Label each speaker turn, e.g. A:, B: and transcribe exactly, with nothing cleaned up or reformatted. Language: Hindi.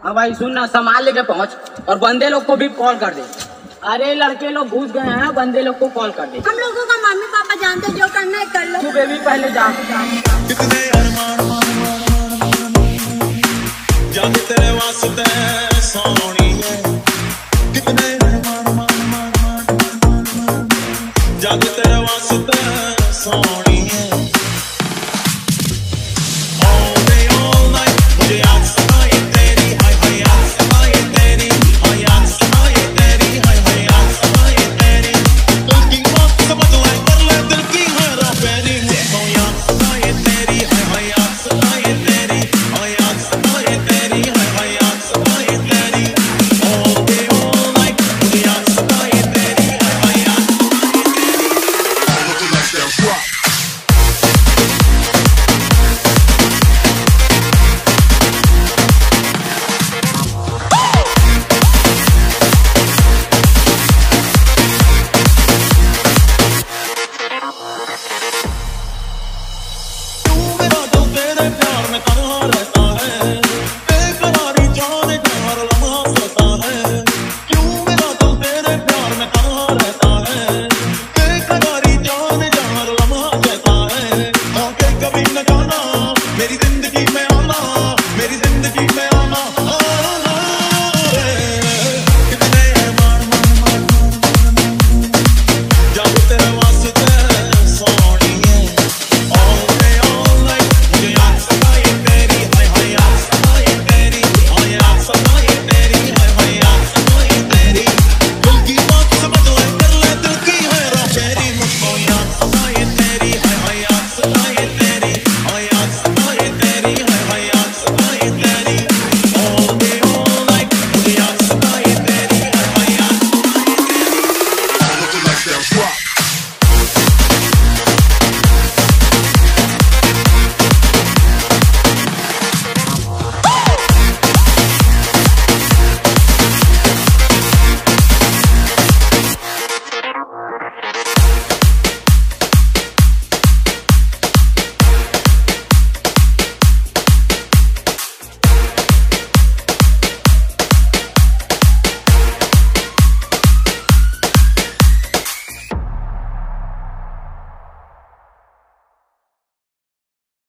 A: हाँ भाई सुन ना, सामान लेके पहुँच और बंदे लोग को भी कॉल कर दे। अरे लड़के लोग घुस गए हैं, बंदे लोग को कॉल कर दे।
B: हम लोगों का मम्मी पापा जानते, जो करना है कर लो।
A: तू बेबी पहले जा।
C: कितने अरमान जब तेरे वास्ते